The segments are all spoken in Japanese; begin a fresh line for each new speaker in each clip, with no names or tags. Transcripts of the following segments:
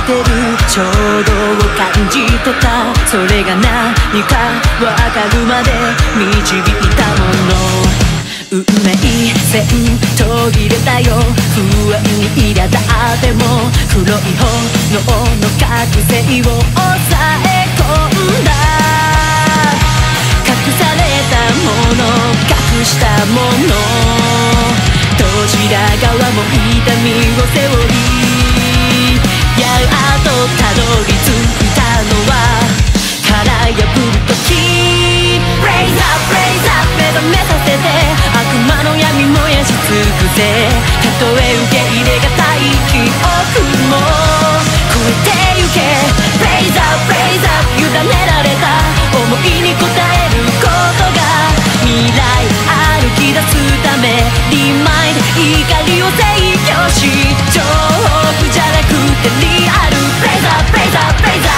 てる衝動を感じ取った。それが何かわかるまで導いたもの。運命線途切れたよ。不安に苛立っても黒い炎の覚醒を抑え込んだ。隠されたもの隠したもの、どちら側も痛みを背負い、やっとたどり着いたのは殻破る時。 Raise up, raise up 目覚めさせて、悪魔の闇燃やし尽くせ。たとえ受け入れがたい記憶も超えてゆけ。 Raise up, raise up 委ねられた想いに応えることが未来歩き出すため。 Remind 怒りを制御し、情報じゃなくてリアル。 Raise up, raise up, raise up。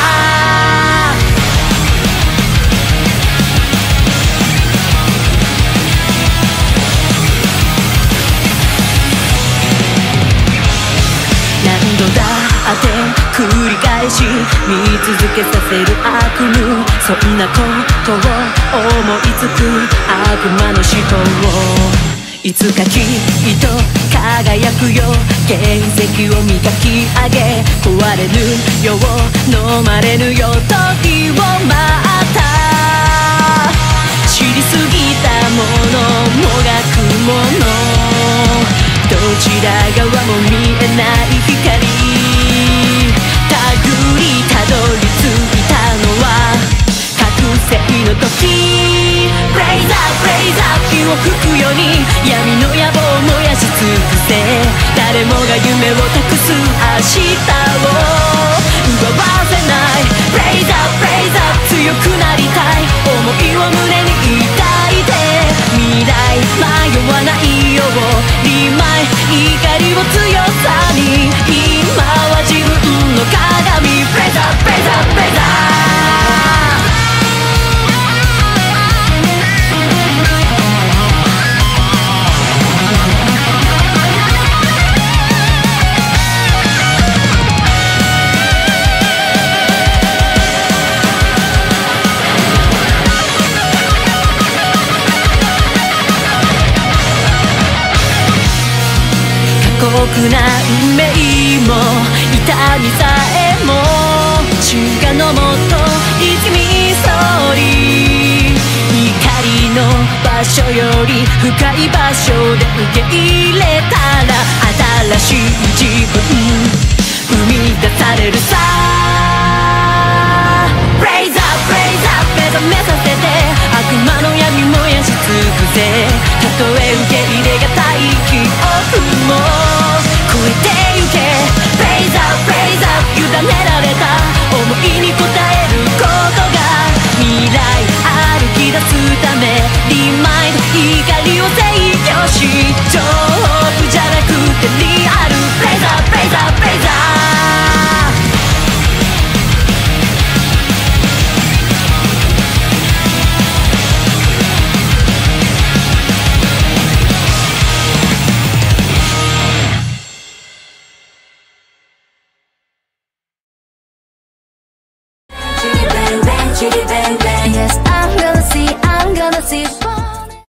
何度だって繰り返し見続けさせる悪夢。そんなことを思いつく悪魔の思考をいつかきっと輝くよ。原石を磨き上げ壊れぬよう飲まれぬよ時を待った。知りすぎたものもがくもの、どちら側も見えない光。たぐりたどり着いたのは覚醒の時。 Raise up, raise up 火を吹くように闇の野望を燃やし尽くせ。誰もが夢を託す明日を奪わせない。 Raise up, raise up 強くなりたい想いを胸に抱いて。未来迷わないようリマイ怒りを強さに。今は自分の鏡。 Raise up, raise up, raise up。過酷な運命も痛みさえも中華のもと泉そり。光の場所より深い場所で受け入れたら新しい自分生み出されるさ。 Raise up, raise up 目覚めさせて悪魔の闇燃やし尽くせ。たとえ受け